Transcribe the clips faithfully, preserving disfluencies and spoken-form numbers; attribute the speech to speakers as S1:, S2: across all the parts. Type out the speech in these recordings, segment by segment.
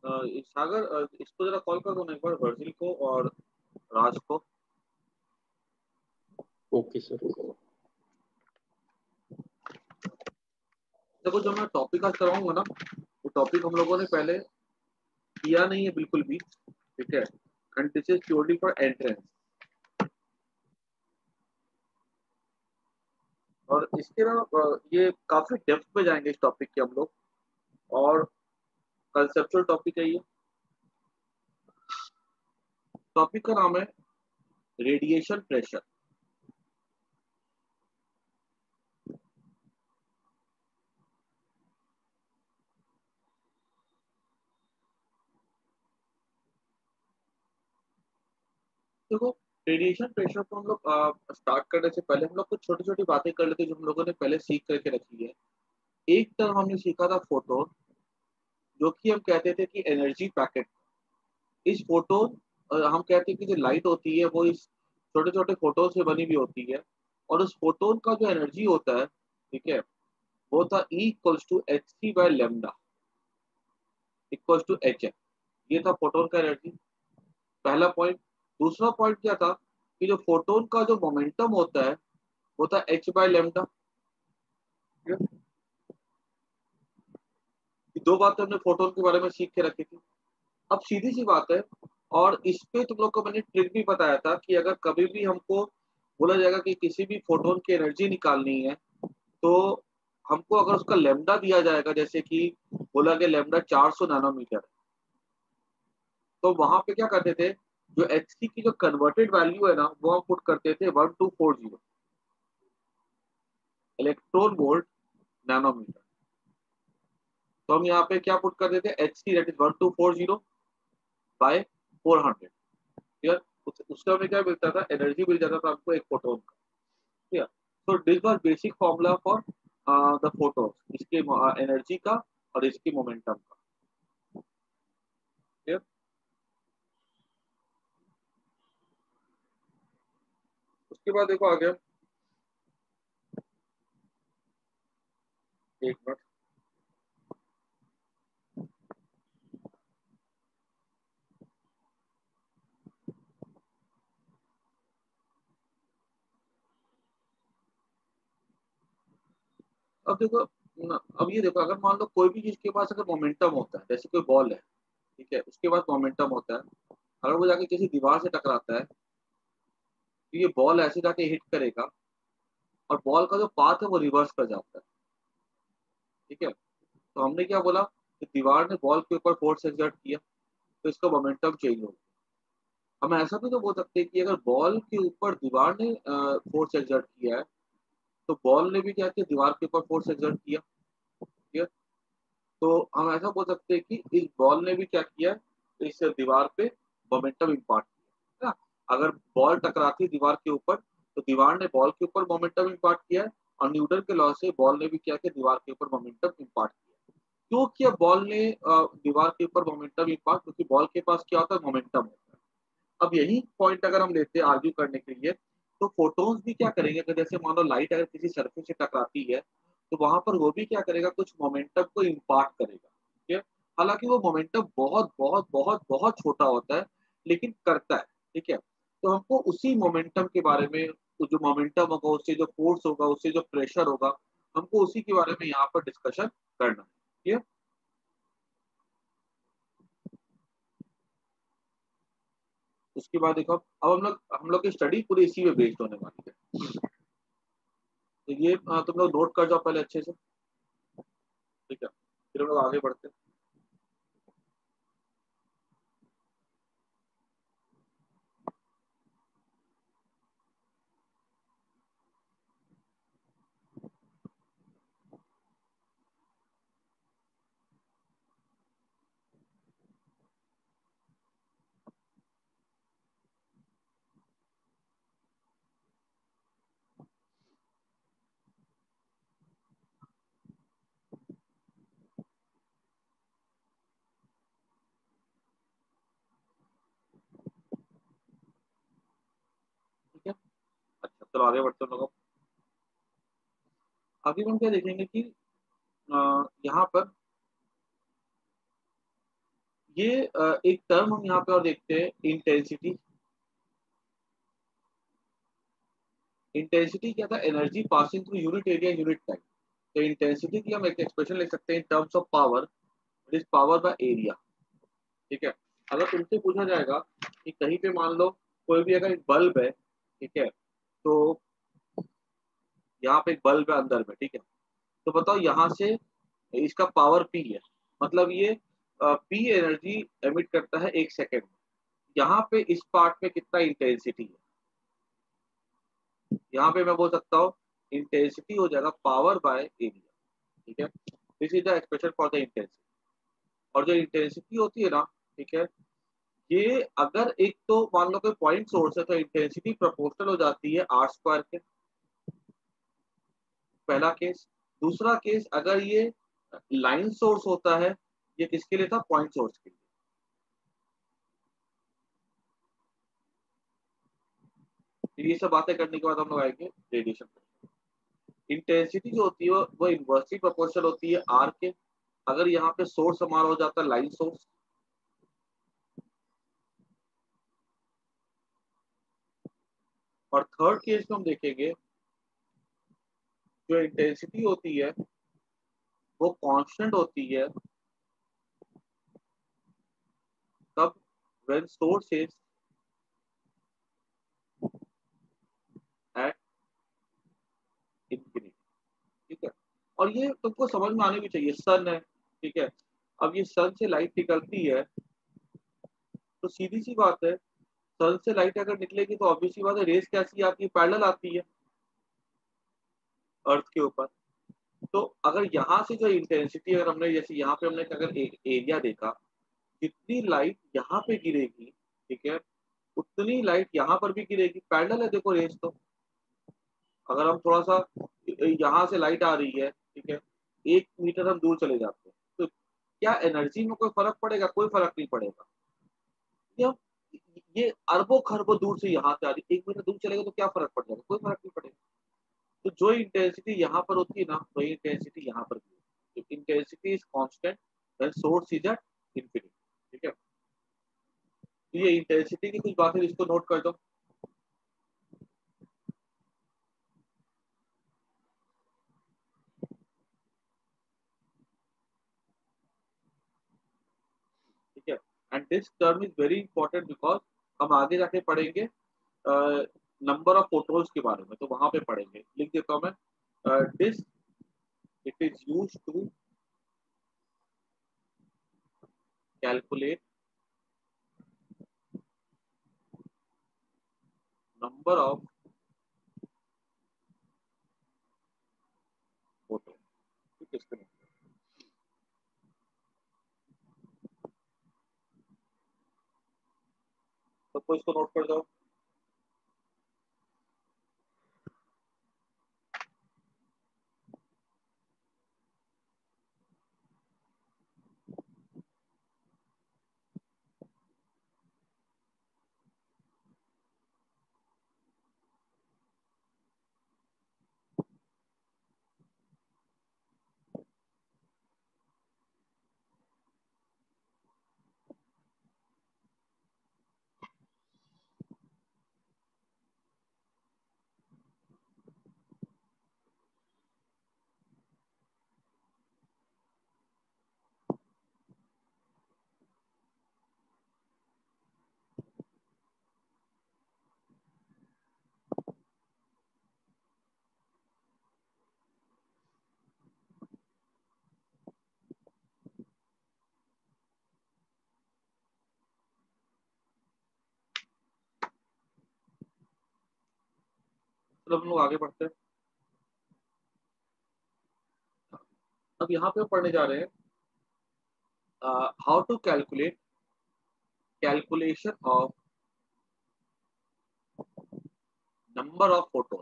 S1: अ, सागर, अ, इसको जरा कॉल कर दो ना एक बार, वर्जिल को और राज को।
S2: Okay sir.
S1: देखो, जो मैं टॉपिक आज कराऊंगा ना, वो टॉपिक हम लोगों ने पहले किया नहीं है बिल्कुल भी, ठीक है। And this is purely for entrance. और इसके ना अ, ये काफी डेप्थ में जाएंगे इस टॉपिक के हम लोग। और कंसेप्चुअल टॉपिक है ये। टॉपिक का नाम है रेडिएशन प्रेशर। देखो, रेडिएशन प्रेशर को हम लोग स्टार्ट करने से पहले हम लोग कुछ छोटी छोटी बातें कर लेते हैं जो हम लोगों ने पहले सीख करके रखी है। एक टर्म हमने सीखा था फोटोन, जो कि हम कहते थे कि एनर्जी पैकेट। इस फोटोन, हम कहते हैं कि जो लाइट होती है वो इस छोटे छोटे फोटोन से बनी हुई होती है। और उस फोटोन का जो एनर्जी होता है, ठीक है, वो था E equals to H C by lambda equals to H M. ये था फोटोन का एनर्जी, पहला पॉइंट। दूसरा पॉइंट क्या था कि जो फोटोन का जो मोमेंटम होता है वो था एच बाय लेमडा। दो बातें हमने फोटोन के बारे में सीख के रखी थी। अब सीधी सी बात है, और इस पे तुम लोग को मैंने ट्रिक भी बताया था कि अगर कभी भी हमको बोला जाएगा कि किसी भी फोटोन की एनर्जी निकालनी है, तो हमको अगर उसका लेमडा दिया जाएगा, जैसे कि बोला गया लेमडा चार सौ नैनोमीटर, तो वहां पे क्या करते थे, जो एच सी की जो कन्वर्टेड वैल्यू है ना, वो हम पुट करते थे one two four zero, electron volt nanometre. तो हम यहाँ पे क्या पुट करते थे, H C that is one two four zero by four hundred. Clear. उसका हमें क्या मिलता था, एनर्जी मिल जाता था हमको एक फोटोन का। ठीक है। तो this was basic formula for the photon, इसके एनर्जी का और इसकी मोमेंटम का। क्लियर। उसके बाद देखो आगे, एक मिनट। अब देखो न- अब ये देखो, अगर मान लो कोई भी चीज के पास अगर मोमेंटम होता है, जैसे कोई बॉल है, ठीक है, उसके पास मोमेंटम होता है। अगर वो जाके किसी दीवार से टकराता है, तो ये बॉल ऐसे जाके हिट करेगा, और बॉल का जो पाथ है वो रिवर्स कर जाता है। ठीक है। तो हमने क्या बोला कि दीवार ने बॉल के ऊपर फोर्स एक्सर्ट किया, तो इसका मोमेंटम चेंज हो गया। हम ऐसा भी तो बोल सकते हैं कि अगर बॉल के ऊपर दीवार ने फोर्स एक्सर्ट किया है, तो बॉल ने भी क्या किया, दीवार के ऊपर फोर्स एक्सर्ट किया। ठीक है। तो हम ऐसा बोल सकते हैं कि इस बॉल ने भी क्या किया, इस दीवार पे मोमेंटम इम्पार्ट किया है ना। अगर बॉल टकराती है दीवार के ऊपर, तो दीवार ने बॉल के ऊपर मोमेंटम इम्पार्ट किया है, और न्यूटन के लॉ से बॉल ने भी क्या किया, दीवार के ऊपर मोमेंटम इम्पार्ट किया। क्यों किया बॉल ने अ, दीवार के ऊपर मोमेंटम इम्पार्ट, क्योंकि बॉल के पास क्या होता है, मोमेंटम होता है। अब यही पॉइंट अगर हम लेते हैं आर्ग्यू करने के लिए, तो फोटोन्स भी क्या करेंगे, अगर जैसे मान लो लाइट अगर किसी सरफेस से टकराती है, तो वहां पर वो भी क्या करेगा, कुछ मोमेंटम को इम्पार्ट करेगा। ठीक है। हालांकि वो मोमेंटम बहुत बहुत बहुत बहुत छोटा होता है, लेकिन करता है। ठीक है। तो हमको उसी मोमेंटम के बारे में, तो जो मोमेंटम होगा, उससे जो फोर्स होगा, उससे जो प्रेशर होगा, हमको उसी के बारे में यहाँ पर डिस्कशन करना है। ठीक है। उसके बाद देखो, अब हम लोग हम लोग की स्टडी पूरी इसी में बेस्ड होने वाली है। तो ये अ, तुम लोग नोट कर जाओ पहले अच्छे से। ठीक है, फिर हम लोग आगे बढ़ते हैं। ठीक है। अच्छा, चलो आगे बढ़ते हैं लोग। आगे हम क्या देखेंगे कि अ, यहाँ पर ये एक टर्म हम यहाँ पे और देखते हैं, इंटेंसिटी। इंटेंसिटी क्या था? Energy passing through unit area unit time. तो इंटेंसिटी की हम एक एक्सप्रेशन लिख सकते हैं in terms of power, it is power by area. ठीक है, अगर तुमसे पूछा जाएगा कि कहीं पे मान लो कोई भी अगर एक बल्ब है, ठीक है, तो यहाँ पे एक बल्ब है अंदर में, ठीक है, तो बताओ यहाँ से इसका पावर पी है, मतलब ये पी एनर्जी एमिट करता है एक सेकेंड में। यहाँ पे इस पार्ट में कितना इंटेंसिटी है, यहाँ पे मैं बोल सकता हूँ इंटेंसिटी हो जाएगा पावर बाय एरिया। ठीक है, this is the expression for the intensity. और जो इंटेंसिटी होती है ना, ठीक है, ये अगर एक तो मान लो कोई पॉइंट सोर्स है तो इंटेंसिटी प्रोपोर्शनल हो जाती है आर स्क्वायर के, पहला केस। दूसरा केस, अगर ये लाइन सोर्स होता है, ये किसके लिए था? पॉइंट सोर्स के लिए। तो ये सब बातें करने के बाद हम लोग आएंगे रेडिएशन पे। इंटेंसिटी जो होती है वो वो इनवर्सली प्रोपोर्शनल होती है आर के, अगर यहाँ पे सोर्स हमारा हो जाता है लाइन सोर्स। और थर्ड केस में हम देखेंगे जो इंटेंसिटी होती है वो कांस्टेंट होती है तब when source is at infinity. ठीक है, और ये तुमको समझ में आने भी चाहिए। सन है, ठीक है, अब ये सन से लाइट निकलती है, तो सीधी सी बात है, सन से लाइट अगर निकलेगी तो ऑब्वियसली बात है रेस कैसी आती है? पैरेलल आती है अर्थ के ऊपर। तो अगर यहाँ से जो इंटेंसिटी, अगर हमने जैसे यहाँ पे हमने अगर एक एरिया देखा, जितनी लाइट यहाँ पे गिरेगी, ठीक है, उतनी लाइट यहाँ पर भी गिरेगी। पैरेलल है देखो रेस तो। अगर हम थोड़ा सा यहाँ से लाइट आ रही है, ठीक है, एक मीटर हम दूर चले जाते हैं, तो क्या एनर्जी में कोई फर्क पड़ेगा? कोई फर्क नहीं पड़ेगा। ये हम ये अरबों खरबों दूर से यहाँ से आ रही, एक मीटर दूर चलेगा तो क्या फर्क पड़ जाएगा? कोई फर्क नहीं पड़ेगा। तो जो इंटेंसिटी यहाँ पर होती है ना, वही इंटेंसिटी यहाँ पर भी। Intensity is constant when source is at infinity. ठीक है, तो ये इंटेंसिटी की कुछ बातें इसको नोट कर दो। ठीक है, and this term is very important because हम आगे जाके पढ़ेंगे नंबर ऑफ फोटोन्स के बारे में, तो वहां पे पढ़ेंगे। लिख देता हूं मैं, this it is used to calculate number of photo. ठीक है, इसको सबको इसको नोट कर दो। चलो हम लोग आगे बढ़ते हैं। अब यहाँ पे पढ़ने जा रहे हैं how to calculate calculation of number of photon.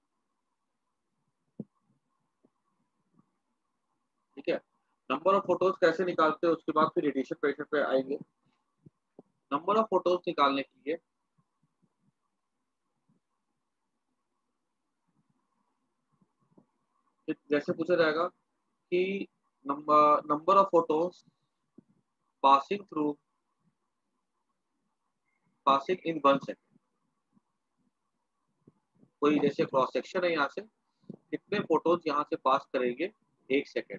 S1: ठीक है, नंबर ऑफ फोटोज कैसे निकालते हैं, उसके बाद फिर रेडिएशन प्रेशर पे आएंगे। नंबर ऑफ फोटोज निकालने के लिए जैसे पूछा जाएगा कि number number of photos passing through passing in one second. कोई जैसे क्रॉस सेक्शन है, यहाँ से कितने फोटोज यहाँ से पास करेंगे एक सेकेंड।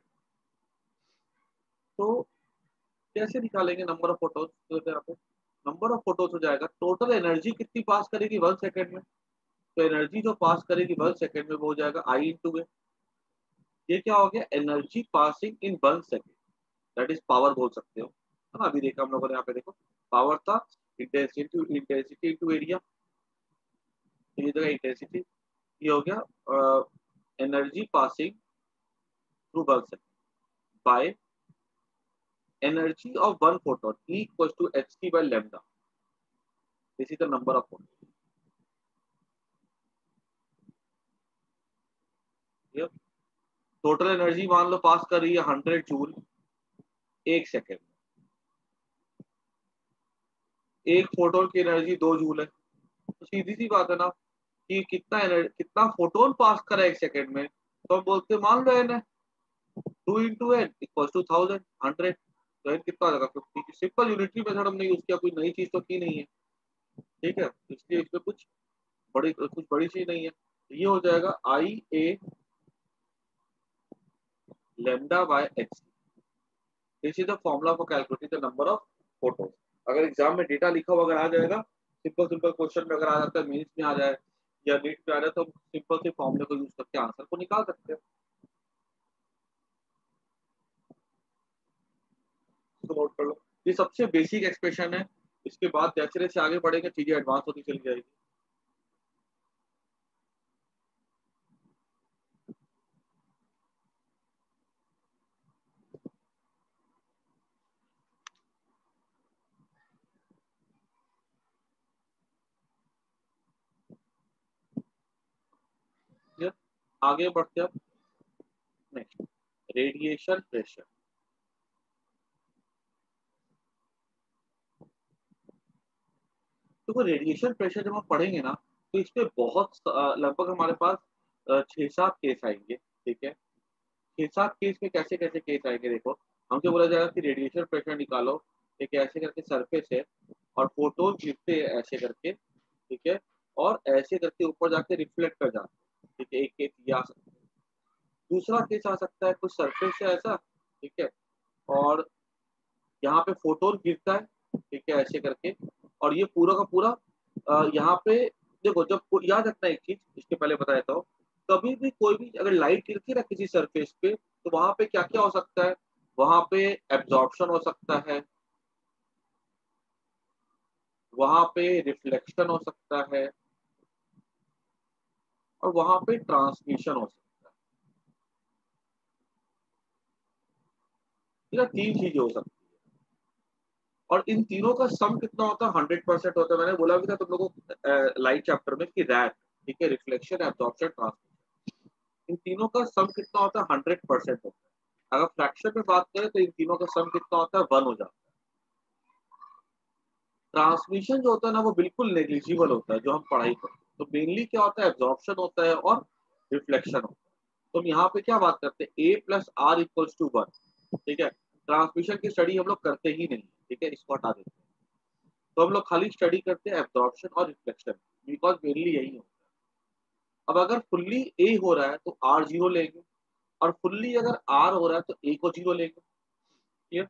S1: तो कैसे निकालेंगे नंबर ऑफ फोटोज? तो यहाँ पे नंबर ऑफ फोटोज हो जाएगा टोटल एनर्जी कितनी पास करेगी वन सेकेंड में। तो एनर्जी जो पास करेगी वन सेकेंड में वो हो जाएगा आई इंटू ए। ये क्या हो गया? Energy passing in one second, that is power बोल सकते हो, है ना। अभी देखा हम लोगों ने यहाँ पे, देखो पावर था इंटेंसिटी इंटेंसिटी इंटू एरिया, तो ये जगह इंटेंसिटी, ये हो गया energy passing through one second by energy of one photon E equals to hc by lambda. This is the number of photons. Yep. Total energy मान लो pass कर रही है हंड्रेड जूल एक सेकेंड। एक फोटोन की एनर्जी दो जूल है, तो सीधी सी बात है ना कि कितना एनर्जी कितना फोटोन पास करा एक सेकेंड में, तो हम बोलते मान लो एन है two into N equal to thousand hundred, तो एन कितना आ जाएगा फिफ्टी। सिंपल यूनिटरी मेथड हमने यूज किया, कोई नई चीज तो की नहीं है, ठीक है, इसलिए इसमें कुछ बड़ी कुछ बड़ी चीज नहीं है। ये हो जाएगा I A lambda by h। This is the formula for calculating the number of photos. अगर एग्जाम में डेटा लिखा हुआ अगर आ जाएगा, सिंपल सिंपल क्वेश्चन में अगर आ जाता है, मेंस में आ जाए या नीट में आ जाए, तो हम सिंपल से फॉर्मूले को यूज करके आंसर को निकाल सकते हैं। तो नोट कर लो, ये सबसे बेसिक एक्सप्रेशन है। इसके बाद जैसे जैसे आगे बढ़ेंगे चीजें एडवांस होती चली जाएगी। आगे बढ़ते हैं नेक्स्ट, रेडिएशन प्रेशर। तो रेडिएशन प्रेशर जब हम पढ़ेंगे ना, तो इसमें बहुत लगभग हमारे पास छह सात केस आएंगे, ठीक है। छह सात केस में कैसे कैसे केस आएंगे, देखो हमसे बोला जाएगा कि रेडिएशन प्रेशर निकालो, एक ऐसे करके सरफेस है और फोटोन गिरते हैं ऐसे करके, ठीक है, और ऐसे करके ऊपर जाके रिफ्लेक्ट कर जाते हैं, ठीक है। एक केस ये आ सकता है। दूसरा केस आ सकता है कुछ सरफेस है ऐसा, ठीक है, और यहाँ पे फोटोन गिरता है, ठीक है, ऐसे करके, और ये पूरा का पूरा अ, यहाँ पे देखो, जब याद रखना एक चीज इसके पहले बता देता हूँ, कभी भी कोई भी अगर लाइट गिरती है ना किसी सरफेस पे, तो वहां पे क्या क्या हो सकता है? वहां पे एब्जॉर्प्शन हो सकता है, वहां पे रिफ्लेक्शन हो सकता है, और वहां पे ट्रांसमिशन हो सकता है। ये तीन चीजें हो सकती है, और इन तीनों का सम कितना होता है? हंड्रेड परसेंट होता है। मैंने बोला भी था तुम लोगों को लाइट चैप्टर में कि रैट, ठीक है, रिफ्लेक्शन, एब्जॉर्प्शन, ट्रांसमिशन, इन तीनों का सम कितना होता है? हंड्रेड परसेंट होता है। अगर फ्रैक्शन में बात करें तो इन तीनों का सम कितना होता है? वन हो जाता है। ट्रांसमिशन जो होता है ना वो बिल्कुल नेग्लिजिबल होता है जो हम पढ़ाई करते हैं। तो मेनली क्या होता है? एब्जॉर्प्शन होता है और रिफ्लेक्शन होता है। तो हम यहाँ पे क्या बात करते हैं? A plus R equals to one, ठीक है। ट्रांसमिशन की स्टडी हम लोग करते ही नहीं, ठीक है, इसको हटा देते हैं। तो हम लोग खाली स्टडी करते हैं एब्जॉर्प्शन और रिफ्लेक्शन, बिकॉज मेनली यही होता है। अब अगर फुल्ली ए हो रहा है तो आर जीरो लेंगे, और फुल्ली अगर आर हो रहा है तो ए को जीरो लेंगे, ठीक।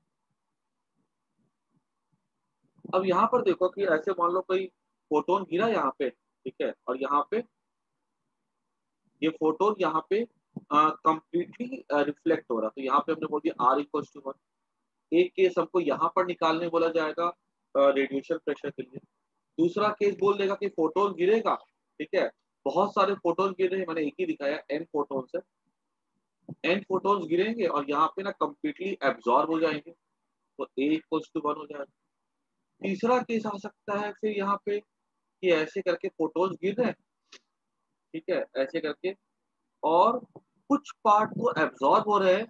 S1: अब यहाँ पर देखो कि ऐसे मान लो कोई फोटोन गिरा यहाँ पे, ठीक है, और यहाँ पे ये फोटोन यहाँ पे कंप्लीटली रिफ्लेक्ट हो रहा है, तो यहाँ पे हमने बोल दिया आर इक्वल टू वन। एक केस हमको यहाँ पर निकालने बोला जाएगा रेडिएशन प्रेशर के लिए। दूसरा केस बोल देगा कि फोटोन गिरेगा, ठीक है, बहुत सारे फोटोन गिर रहे हैं, मैंने एक ही दिखाया, एन फोटोन है, एन फोटोन गिरेंगे और यहाँ पे ना कंप्लीटली एब्जॉर्ब हो जाएंगे, तो ए इक्वल्स टू वन हो जाएगा। तीसरा केस आ सकता है फिर यहाँ पे कि ऐसे करके फोटोन गिर रहे हैं, ठीक है, ऐसे करके, और कुछ पार्ट तो एब्जॉर्ब हो रहे हैं,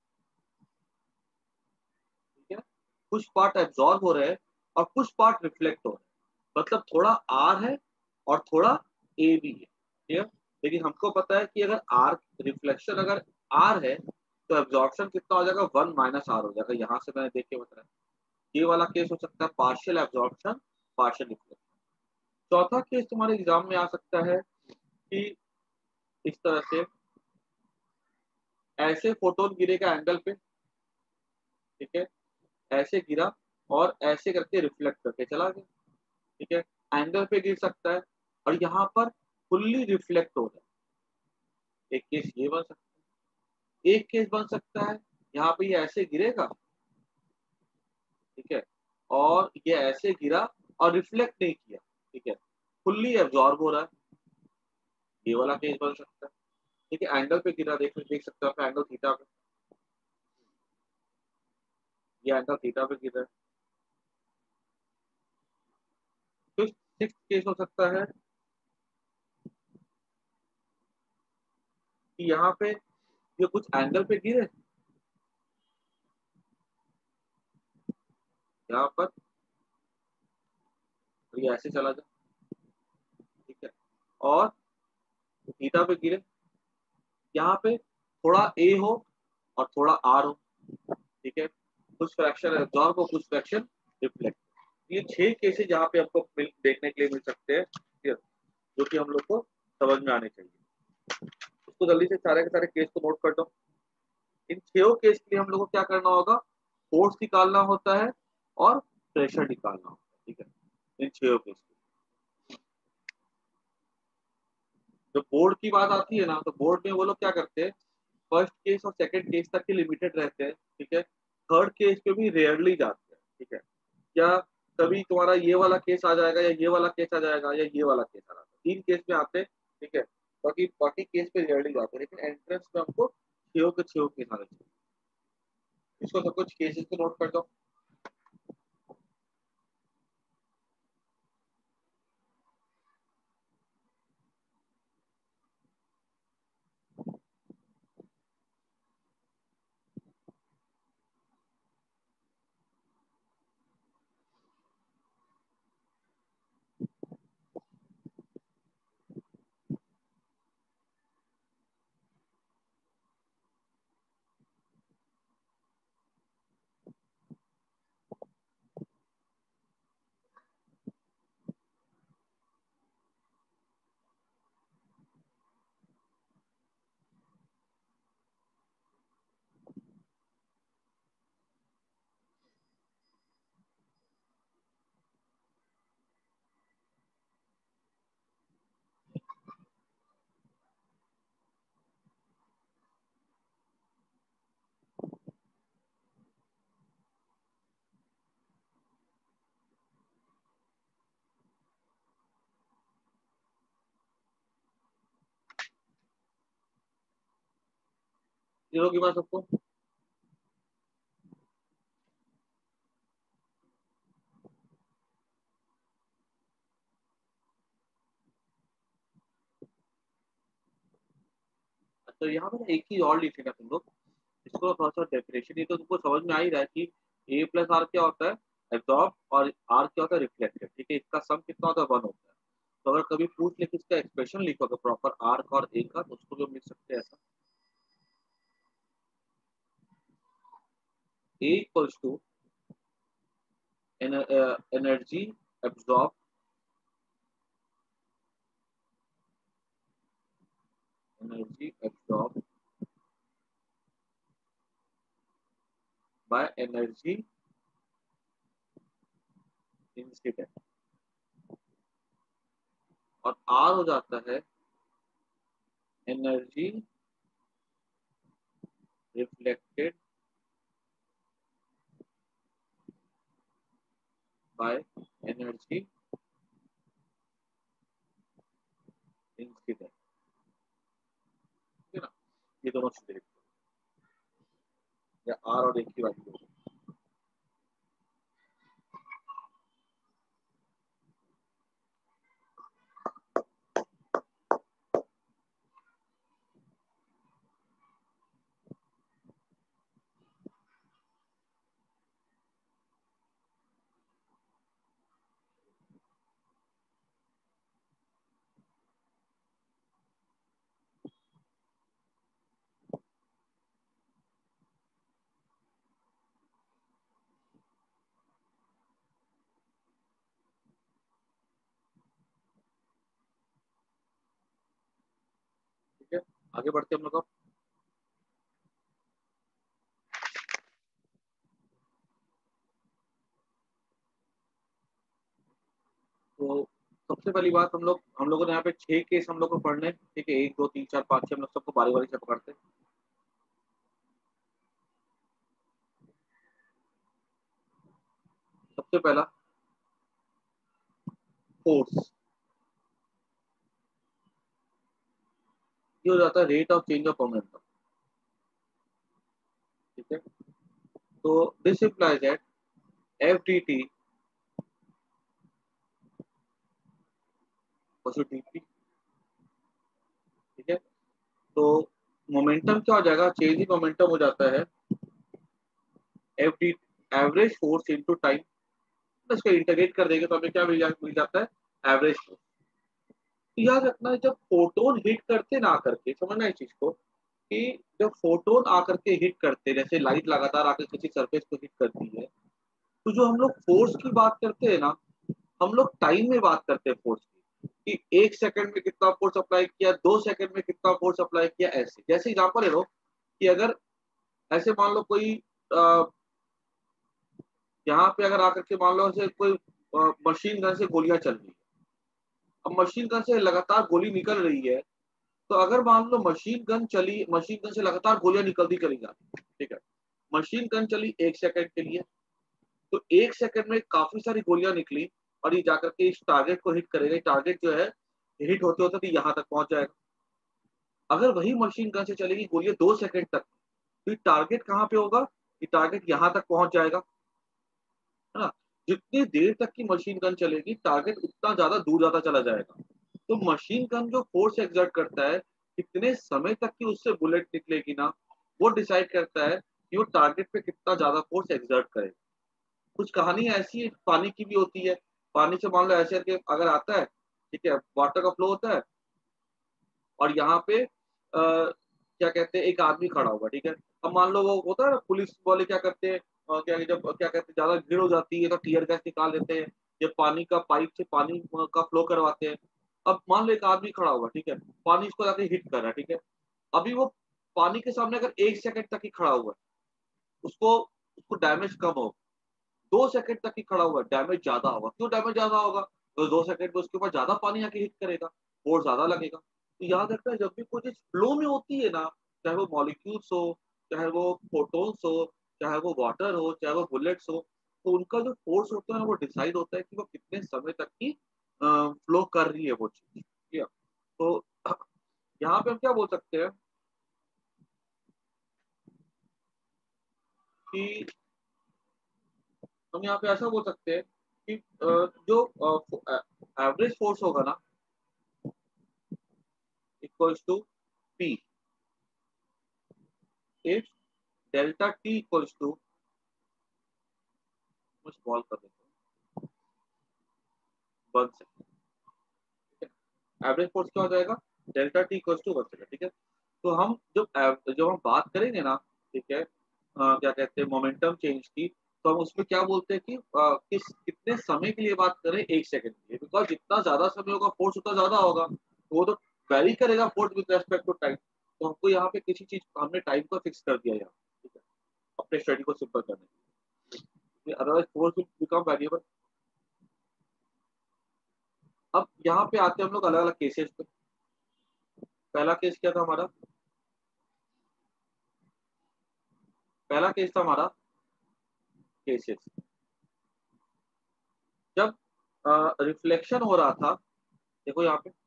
S1: ठीक है, कुछ पार्ट एब्जॉर्ब हो रहे हैं और कुछ पार्ट रिफ्लेक्ट हो रहे हैं। मतलब थोड़ा आर है और थोड़ा ए भी है, ठीक है। लेकिन हमको पता है कि अगर आर रिफ्लेक्शन अगर आर है तो एब्जॉर्प्शन कितना हो जाएगा? वन माइनस आर हो जाएगा। यहाँ से मैंने देख के बताया, ये वाला केस हो सकता है पार्शियल एब्जॉर्प्शन पार्शियल रिफ्लेक्शन। चौथा केस तुम्हारे एग्जाम में आ सकता है कि इस तरह से ऐसे फोटोन गिरेगा एंगल पे, ठीक है, ऐसे गिरा और ऐसे करके रिफ्लेक्ट करके चला गया, ठीक है, एंगल पे गिर सकता है और यहाँ पर फुल्ली रिफ्लेक्ट हो रहा है। एक केस ये बन सकता है। एक केस बन सकता है यहाँ पे ये ऐसे गिरेगा, ठीक है, और ये ऐसे गिरा और रिफ्लेक्ट नहीं किया, ठीक है, फुल्ली एब्जॉर्ब हो रहा है। ये वाला केस बन सकता है। ठीक है, एंगल पे गिरा, देख देख सकते हो आप एंगल थीटा पे, ये एंगल थीटा पे गिर रहा है। तो सिक्स केस हो सकता है कि यहाँ पे ये कुछ एंगल पे गिरे, यहाँ पर ये ऐसे चला जाए, ठीक है, और थीटा पे गिरे, यहाँ पे थोड़ा ए हो और थोड़ा आर हो, ठीक है, कुछ फ्रैक्शन एब्जॉर्ब हो, कुछ फ्रैक्शन रिफ्लेक्ट। ये छह केसेस यहाँ पे आपको देखने के लिए मिल सकते हैं, जो कि हम लोग को समझ में आने चाहिए। इसको जल्दी से सारे के सारे केस को नोट कर दो। इन छह केस के लिए हम लोग को क्या करना होगा, फोर्स निकालना होता है और प्रेशर निकालना होता है, ठीक है, इन छह केस। जब बोर्ड की बात आती है ना, तो बोर्ड में वो लोग क्या करते हैं, फर्स्ट केस और सेकंड केस तक के लिमिटेड रहते हैं, ठीक है, थर्ड केस पे भी रेयरली जाते हैं, ठीक है, क्या कभी तुम्हारा ये वाला केस आ जाएगा या ये वाला केस आ जाएगा या ये वाला केस आ जाएगा, तीन केस में आते हैं, ठीक है, बाकी बाकी केस पे रेयरली जाते हैं, लेकिन एंट्रेंस में हमको छो के छो केस आने चाहिए। इसको सब कुछ केसेस को नोट कर दो। जीरो की बात सबको, तो यहाँ पर एक ही और लिखेगा तुम लोग, इसको थोड़ा सा डेफिनेशन, ये तो तुमको समझ में आ ही रहा है कि ए प्लस आर क्या होता है, एब्जॉर्ब, और आर क्या होता है, रिफ्लेक्टेड, ठीक है, इसका सम कितना होता है, वन होता है। तो अगर कभी पूछ ले कि इसका एक्सप्रेशन लिखोगे प्रॉपर आर का और ए का, तो उसको भी हम लिख सकते हैं ऐसा, A equals to energy absorb energy absorb by energy incident, और आर हो जाता है energy reflected by energy incident, ठीक है ना, ये दोनों चीजें लिखते हैं, या आर और एक की वैल्यू। ठीक है, आगे बढ़ते हम लोग अब। तो सबसे पहली बात, हम लोग हम लोगों ने यहाँ पे छह केस हम लोग को पढ़ने, ठीक है, एक दो तीन चार पाँच छह, हम लोग सबको बारी बारी से पकड़ते हैं। सबसे पहला फोर्स, ये हो जाता है rate of change of momentum, ठीक है। तो this implies that F D T D, ठीक है। तो मोमेंटम क्या हो जाएगा, चेंज इन मोमेंटम हो जाता है F D, average force into time, इसको इंटीग्रेट कर देंगे तो हमें क्या मिल, जा, मिल जाता है एवरेज फोर्स। तो याद रखना है, जब फोटोन हिट करते ना आकर के, समझना इस चीज को कि जब फोटोन आकर के हिट करते, जैसे लाइट लगातार आकर किसी सरफेस को हिट करती है, तो जो हम लोग फोर्स की बात करते हैं ना, हम लोग टाइम में बात करते हैं फोर्स की, कि एक सेकंड में कितना फोर्स अप्लाई किया, दो सेकंड में कितना फोर्स अप्लाई किया, ऐसे। जैसे एग्जांपल ले लो कि अगर ऐसे मान लो कोई आ, यहाँ पे अगर आकर के मान लो ऐसे कोई मशीन गन से गोलियां चल रही है, अब मशीन गन से लगातार गोली निकल रही है, तो अगर मान लो मशीन गन चली, मशीन गन से लगातार गोलियां निकलती चली जा रही, ठीक है, मशीन गन चली एक सेकंड के लिए, तो एक सेकंड में काफी सारी गोलियां निकली, और ये जाकर के इस टारगेट को हिट करेगा, टारगेट जो है हिट होते होते तो यहाँ तक पहुंच जाएगा। अगर वही मशीन गन से चलेगी गोलियां दो सेकंड तक, तो टारगेट कहाँ पे होगा, ये टारगेट यहाँ तक पहुंच जाएगा, है ना। जितनी देर तक की मशीन गन चलेगी, टारगेट उतना ज्यादा दूर ज्यादा चला जाएगा। तो मशीन गन जो फोर्स एक्सर्ट करता है, कितने समय तक की उससे बुलेट निकलेगी ना, वो डिसाइड करता है कि वो टारगेट पे कितना ज्यादा फोर्स एक्सर्ट करे। कुछ कहानी ऐसी पानी की भी होती है, पानी से मान लो ऐसे करके अगर आता है, ठीक है, वाटर का फ्लो होता है, और यहाँ पे आ, क्या कहते हैं, एक आदमी खड़ा होगा, ठीक है। अब मान लो वो होता है ना, पुलिस वाले क्या करते हैं, अ, क्या जब क्या कहते हैं ज्यादा भीड़ हो जाती है तो टीयर गैस निकाल देते हैं, ये पानी का पाइप से पानी का फ्लो करवाते हैं। अब मान लो एक आदमी खड़ा होगा, ठीक है, पानी इसको जाके हिट कर रहा है, ठीक है। अभी वो पानी के सामने अगर एक सेकंड तक ही खड़ा हुआ है, उसको उसको डैमेज कम होगा। दो सेकंड तक ही खड़ा हुआ, डैमेज ज्यादा होगा। क्यों डैमेज ज्यादा होगा, तो दो सेकंड में उसके ऊपर ज्यादा पानी आके हिट करेगा, और ज्यादा लगेगा। तो याद रखना, जब भी कोई चीज फ्लो में होती है ना, चाहे वो मॉलिक्यूल्स हो, चाहे वो फोटोन्स हो, चाहे वो वाटर हो, चाहे वो बुलेट्स हो, तो उनका जो फोर्स होता है ना, वो डिसाइड होता है कि वो कितने समय तक की फ्लो कर रही है वो चीज, ठीक है। तो यहाँ पे हम क्या बोल सकते हैं कि हम यहाँ पे ऐसा बोल सकते हैं कि अ, जो एवरेज फोर्स होगा ना, equals to P, if delta T equals to, small कर देते हैं, वन सेकेंड, ठीक है। एवरेज फोर्स क्या हो जाएगा, delta T equals to one second, ठीक है। तो हम जब एव- जब हम बात करेंगे ना, ठीक है, अ, क्या कहते हैं मोमेंटम चेंज की, तो हम उसमें क्या बोलते हैं कि अ, किस कितने समय के लिए बात करें, एक सेकंड के लिए, बिकॉज जितना ज्यादा समय होगा फोर्स उतना ज्यादा होगा, तो वो तो वैरी करेगा force with respect to time. तो हमको यहाँ पे किसी चीज, हमने टाइम को फिक्स कर दिया यहाँ, ठीक है, अपने स्टडी को सिंपल करने के लिए, otherwise force will become variable. अब यहाँ पे आते हैं हम लोग अलग अलग केसेस पे। पहला केस क्या था हमारा, पहला केस था हमारा केसेस, जब रिफ्लेक्शन हो रहा था, देखो यहाँ पे,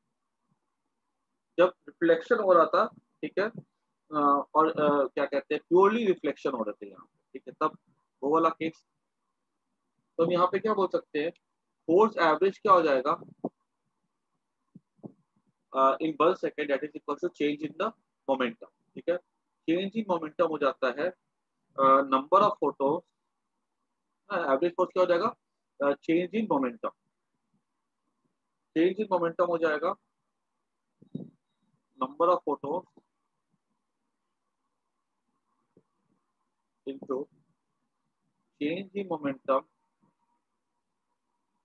S1: जब रिफ्लेक्शन हो रहा था, ठीक है, अ, और अ, क्या कहते हैं प्योरली रिफ्लेक्शन हो रहे थे यहाँ पे, ठीक है, तब वो वाला केस। तो हम यहाँ पे क्या बोल सकते हैं, फोर्स एवरेज क्या हो जाएगा in one second, that is equal to change in the momentum, ठीक है। चेंज इन मोमेंटम हो जाता है number of photo, average force क्या हो जाएगा, change in momentum, change in momentum हो जाएगा number of photo into change in momentum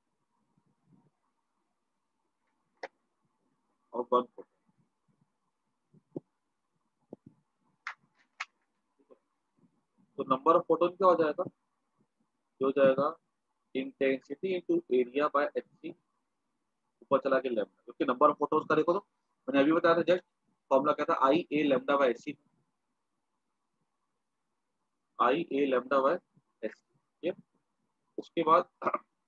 S1: of one photo, तो नंबर ऑफ फोटोन क्या हो जाएगा, जो हो जाएगा intensity into area by H C, ऊपर चला के लेमडा, क्योंकि नंबर ऑफ फोटोन्स का देखो तो मैंने अभी बताया था जस्ट, फॉर्मूला क्या था, I A lambda by H C, I A lambda by H C. उसके बाद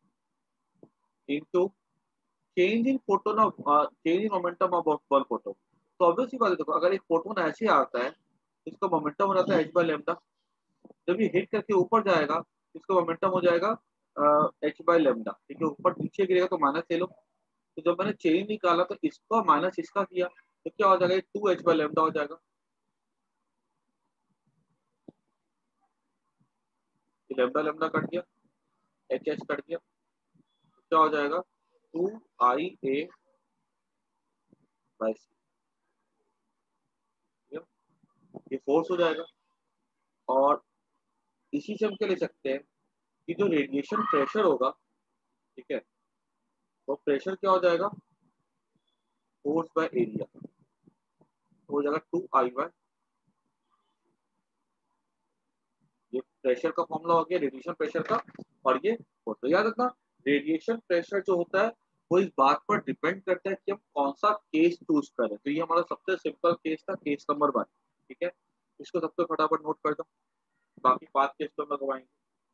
S1: into change in photon of change in momentum of one photon. तो ऑब्वियसली बात है, देखो अगर एक फोटोन ऐसे आता है, इसका मोमेंटम हो जाता है एच बाय लेमडा, जब ये हिट करके ऊपर जाएगा इसका मोमेंटम हो जाएगा एच बाय लेमडा, ठीक है, ऊपर नीचे गिरेगा तो माइनस ले लो। तो जब मैंने चेन निकाला तो इसका माइनस इसका किया तो क्या हो जाएगा, टू एच बाय लेमडा हो जाएगा, लेमडा लेमडा कट गया, एच एच कट गया, तो क्या हो जाएगा, two I A by C, ये फोर्स हो जाएगा। और इसी से हम क्या ले सकते हैं कि जो रेडिएशन प्रेशर होगा, ठीक है, वो प्रेशर क्या हो जाएगा, फोर्स बाय एरिया, तो हो जाएगा टू आई बाय, ये प्रेशर का फॉर्मूला हो गया रेडिएशन प्रेशर का। और ये फोटो, याद रखना रेडिएशन प्रेशर जो होता है वो इस बात पर डिपेंड करता है कि हम कौन सा केस चूज करें। तो ये हमारा सबसे सिंपल केस था, केस नंबर वन, ठीक है, इसको सबसे फटाफट नोट कर दो, बाकी पांच केस तो हम लगवाएंगे।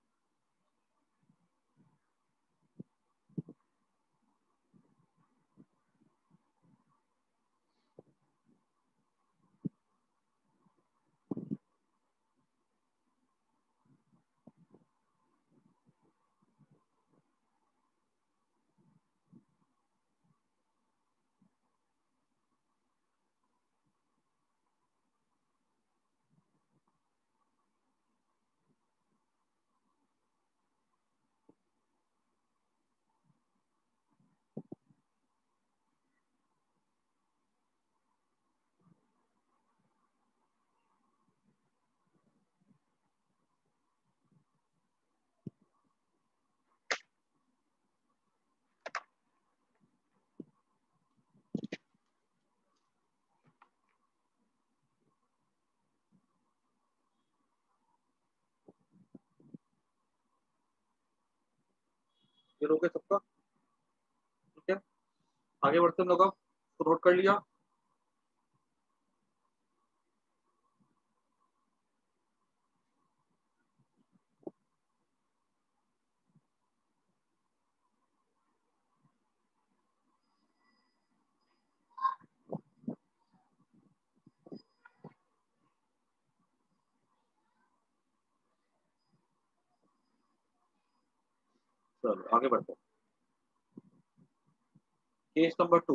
S1: ये हो गया सबका, ठीक है, आगे बढ़ते हम लोग, अब तो नोट कर लिया। चलो आगे बढ़ते हैं, केस नंबर टू।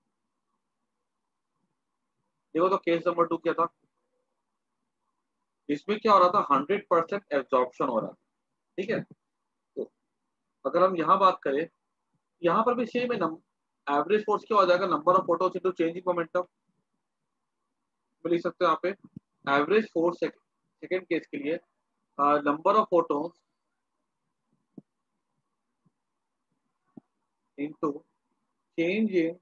S1: देखो तो केस नंबर टू क्या था, इसमें क्या हो रहा था, हंड्रेड परसेंट एब्जॉर्प्शन हो रहा था, ठीक है। तो अगर हम यहाँ बात करें, यहाँ पर भी सेम है, एवरेज फोर्स क्या हो जाएगा, number of photos into change in momentum, लिख सकते हो यहाँ पे एवरेज फोर्स सेकेंड केस के लिए, number of photons into change in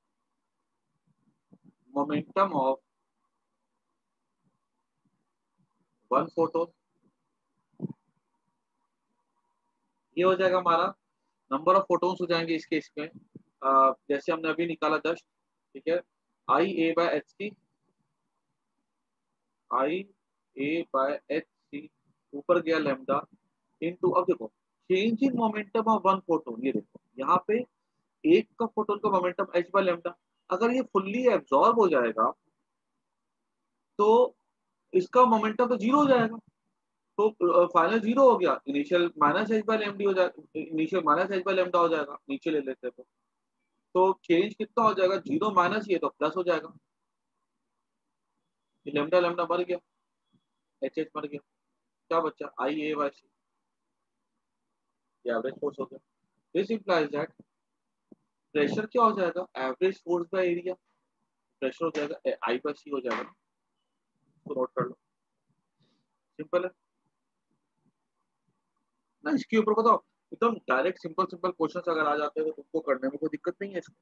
S1: momentum of one photon, ये हो जाएगा हमारा नंबर ऑफ फोटोन्स हो जाएंगे इस केस में, uh, जैसे हमने अभी निकाला जस्ट, ठीक है, I A by H C, I A by H C, ऊपर गया लेमडा इनटू, अब देखो change in momentum of one photon, ये देखो यहाँ पे एक का फोटोन का मोमेंटम एच बाय लेमडा, अगर ये फुल्ली एब्जॉर्ब हो जाएगा तो इसका मोमेंटम तो जीरो हो जाएगा, तो फाइनल जीरो हो गया, initial minus H by lambda हो जाएगा, initial minus H by lambda हो जाएगा, नीचे ले लेते हैं तो तो चेंज कितना हो जाएगा, जीरो माइनस ये तो प्लस हो जाएगा, ये लेमडा लेमडा मर गया, एच एच मर गया, क्या बच्चा आई ए बाय सी, ये एवरेज फोर्स हो गया। दिस इंप्लाइज दैट प्रेशर क्या हो जाएगा, average force by area, pressure हो जाएगा आई बाय सी हो जाएगा, तो नोट कर लो, सिंपल है ना। इसके ऊपर बताओ एकदम डायरेक्ट सिंपल सिंपल क्वेश्चंस अगर आ जाते हैं तो तुमको करने में कोई दिक्कत नहीं है इसको।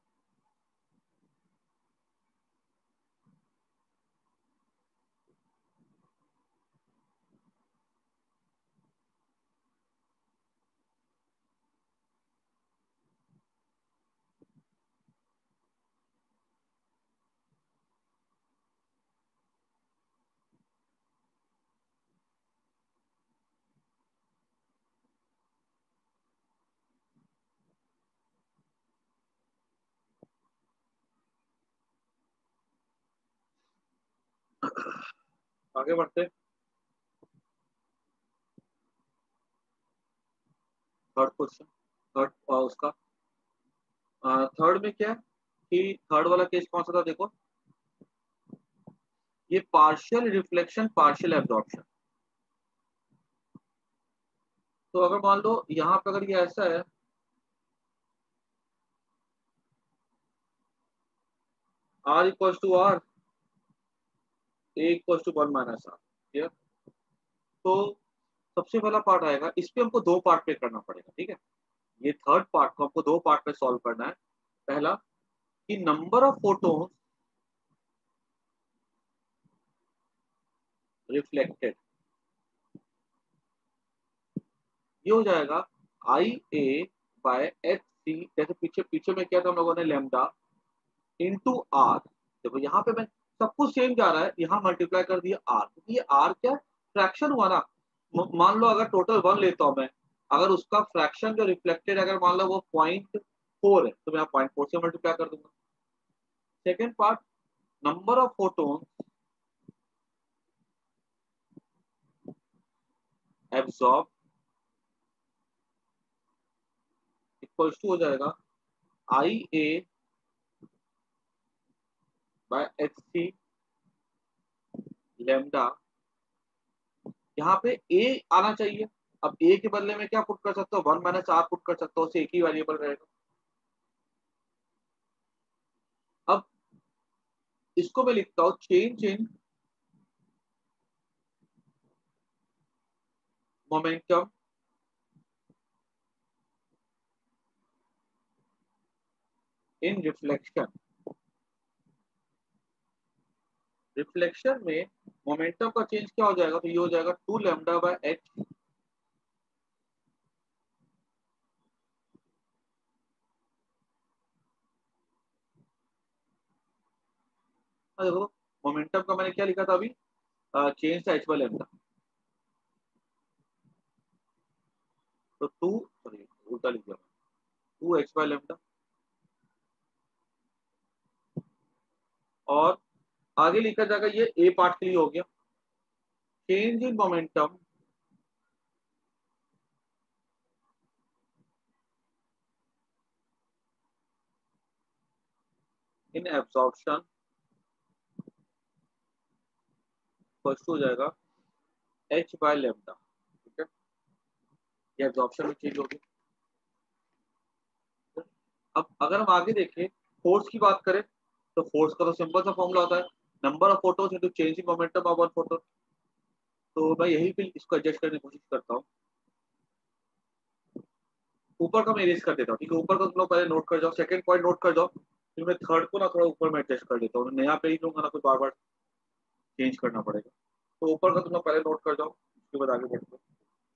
S1: आगे बढ़ते, थर्ड क्वेश्चन, थर्ड उसका थर्ड में क्या है कि थर्ड वाला केस कौन सा था देखो, ये पार्शियल रिफ्लेक्शन पार्शियल एब्जॉर्प्शन। तो अगर मान लो यहाँ पे अगर ये ऐसा है, R equal to R, A equal to one minus R, ठीक है। तो सबसे पहला पार्ट आएगा, इस पे हमको दो पार्ट पे करना पड़ेगा, ठीक है। ये थर्ड पार्ट को हमको दो पार्ट पे सॉल्व करना है। पहला कि नंबर ऑफ फोटोन रिफ्लेक्टेड, ये हो जाएगा आई ए बाय एच सी, जैसे पीछे पीछे में क्या था हम लोगों ने, लेमडा इंटू आर। देखो यहाँ पे मैं सब कुछ सेम जा रहा है, यहाँ मल्टीप्लाई कर दिया आर, क्योंकि ये आर क्या फ्रैक्शन हुआ ना। म- मान लो अगर टोटल वन लेता हूं मैं, अगर उसका फ्रैक्शन जो रिफ्लेक्टेड अगर मान लो वो पॉइंट फोर है, तो मैं पॉइंट फोर से मल्टीप्लाई कर दूंगा। Second part, number of photon absorb equal to हो जाएगा I A by H C lambda, यहाँ पे ए आना चाहिए। अब ए के बदले में क्या पुट कर सकते हो, वन माइनस आर पुट कर सकते हो, उससे एक ही वेरिएबल रहेगा। अब इसको मैं लिखता हूँ change in momentum in reflection. Reflection में मोमेंटम का चेंज क्या हो जाएगा, तो ये हो जाएगा टू लेमडा बाय एच। देखो मोमेंटम का मैंने क्या लिखा था अभी, चेंज था एच बाय लेमडा, तो टू, सॉरी उल्टा लिख दिया, टू एच बाय लेमडा। और आगे लिखा जाएगा, ये ए पार्ट के लिए हो गया, change in momentum in absorption first हो जाएगा एच बाय लेमडा, ठीक है। ये एब्सॉर्प्शन में चेंज होगी। अब अगर हम आगे देखें, फोर्स की बात करें, तो फोर्स का तो सिंपल सा फॉर्मूला होता है, number of photos into change in momentum of one photo. तो मैं यही फिर इसको एडजस्ट करने की कोशिश करता हूँ। ऊपर का मैं इरेज कर देता हूँ, ठीक है। ऊपर का तुम लोग पहले नोट कर जाओ, सेकंड पॉइंट नोट कर जाओ, फिर मैं थर्ड को ना थोड़ा ऊपर में एडजस्ट कर देता हूँ, नया पे ही लूंगा ना, कोई बार बार चेंज करना पड़ेगा। तो ऊपर का तुम लोग पहले नोट कर जाओ, उसके बाद आगे बढ़ते हैं।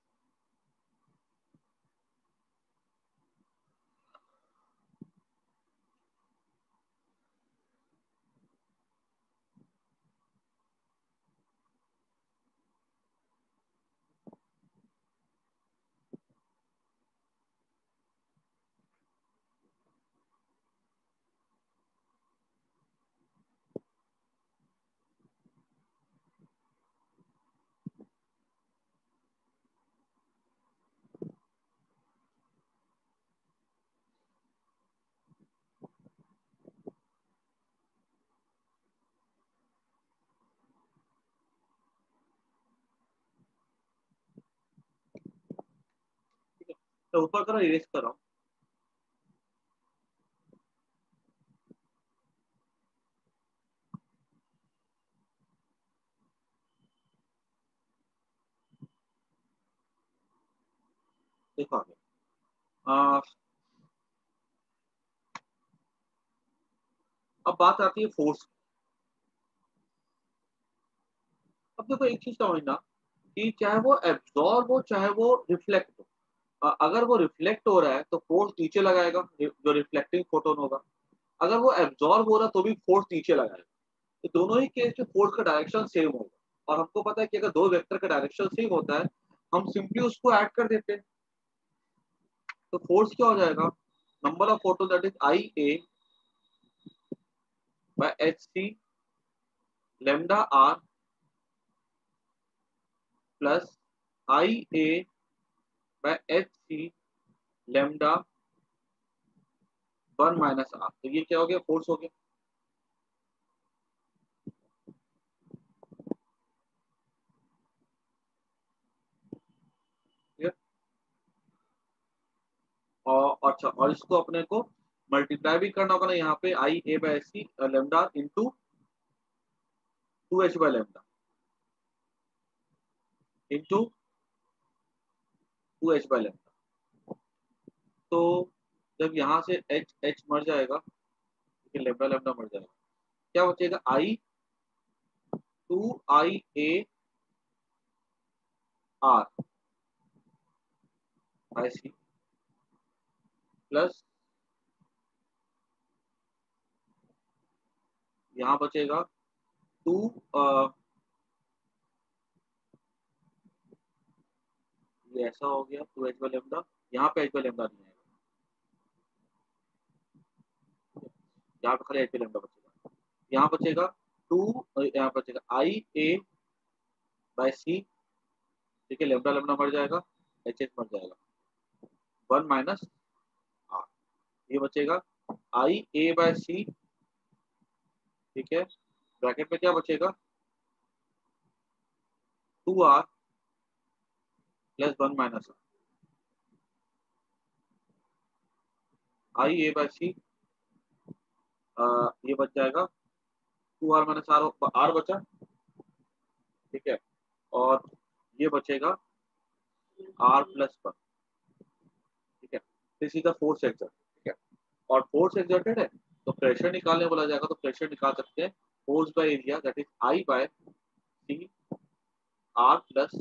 S1: ठीक है, तो ऊपर का इरेज कर रहा हूँ। देखो आगे, आ, अब बात आती है फोर्स। अब देखो एक चीज समझना कि चाहे वो एब्जॉर्ब हो चाहे वो रिफ्लेक्ट हो, अ, अगर वो रिफ्लेक्ट हो रहा है तो फोर्स नीचे लगाएगा, जो रिफ्लेक्टिंग फोटोन होगा। अगर वो एब्जॉर्ब हो रहा है तो भी फोर्स नीचे लगाएगा। तो दोनों ही केस में फोर्स का डायरेक्शन सेम होगा। और हमको पता है कि अगर दो वेक्टर का डायरेक्शन सेम होता है, हम सिंपली उसको ऐड कर देते हैं। तो फोर्स क्या हो जाएगा, number of photon that is I A by H C lambda R plus I A by H C lambda one minus R. तो ये क्या हो गया, फोर्स हो गया। Clear? और अच्छा, और इसको अपने को मल्टीप्लाई भी करना होगा ना यहाँ पे, I A by H C lambda into two H by lambda into two H by lambda. तो जब यहाँ से एच एच मर जाएगा, ठीक है, लेमडा लेमडा मर जाएगा, क्या बचेगा, I two I A R by C plus यहाँ बचेगा टू, ये ऐसा हो गया टू एच बाय लेमडा, यहाँ पे एच बाय लेमडा नहीं आएगा, यहाँ पे खाली एच बाय लेमडा बचेगा। यहाँ बचेगा टू, यहाँ बचेगा आई ए बाय सी, ठीक है, लेमडा लेमडा मर जाएगा, एच एच मर जाएगा, वन माइनस आर। ये बचेगा आई ए बाय सी, ठीक है, ब्रैकेट में क्या बचेगा, two R plus one minus R. I A by C, ये बच जाएगा two R minus R, R बचा, ठीक है, और ये बचेगा आर प्लस वन, ठीक है। This is the force exert, ठीक है, और फोर्स एक्सर्टेड है तो प्रेशर निकालने बोला जाएगा, तो प्रेशर निकाल सकते हैं force by area, that is I by C R plus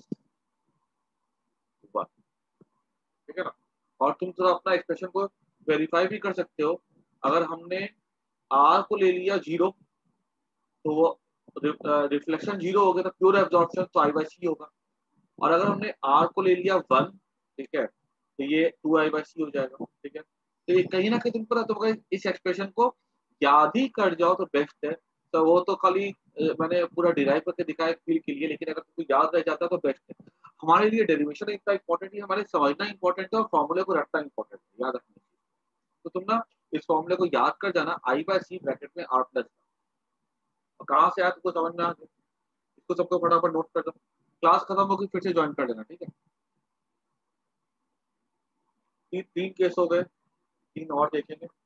S1: one, ठीक है ना। और तुम थोड़ा अपना एक्सप्रेशन को वेरीफाई भी कर सकते हो। अगर हमने आर को ले लिया जीरो, तो वो रिफ्लेक्शन जीरो हो गया, तो प्योर एब्जॉर्प्शन तो आई बाय सी होगा। और अगर हमने आर को ले लिया वन, ठीक है, तो ये टू आई बाय सी हो जाएगा, ठीक है। तो ये कहीं ना कहीं तुम पता, तो इस एक्सप्रेशन को याद ही कर जाओ तो बेस्ट है। तो वो तो खाली अ, मैंने पूरा डिराइव करके दिखाया फील के लिए, लेकिन अगर तुमको याद रह जाता है तो बेस्ट है। हमारे लिए डेरिवेशन इतना इंपॉर्टेंट है, हमारे समझना इंपॉर्टेंट है और फॉर्मूले को रखना इंपॉर्टेंट है, याद रखना। तो तुम ना इस फॉर्मूले को याद कर जाना, आई बाय सी ब्रैकेट में आर प्लस, कहाँ से आया तुमको समझ में आ गया, इसको सबको फटाफट नोट कर दो, क्लास खत्म होगी फिर से ज्वाइन कर लेना, ठीक है। तीन तीन केस हो गए, तीन और देखेंगे।